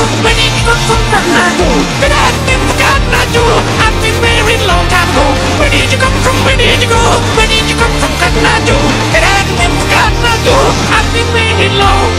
Where did you come from, Kathmandu? Good afternoon, Kathmandu. I've been married a long time ago. Where did you come from? Where did you go? Where did you come from, Kathmandu? Good afternoon, Kathmandu. I've been married long.